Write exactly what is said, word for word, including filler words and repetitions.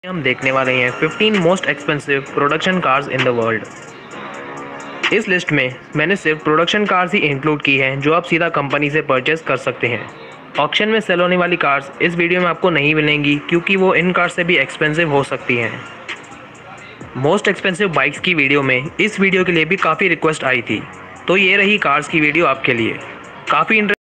हम देखने वाले हैं fifteen most expensive production cars in the world. इस लिस्ट में मैंने सिर्फ प्रोडक्शन कार्स ही इंक्लूड की हैं जो आप सीधा कंपनी से परचेज कर सकते हैं। ऑक्शन में सेल होने वाली कार्स इस वीडियो में आपको नहीं मिलेंगी क्योंकि वो इन कार्स से भी एक्सपेंसिव हो सकती हैं। मोस्ट एक्सपेंसिव बाइक्स की वीडियो में इस वीडियो के लिए भी काफ़ी रिक्वेस्ट आई थी, तो ये रही कार्स की वीडियो आपके लिए। काफ़ी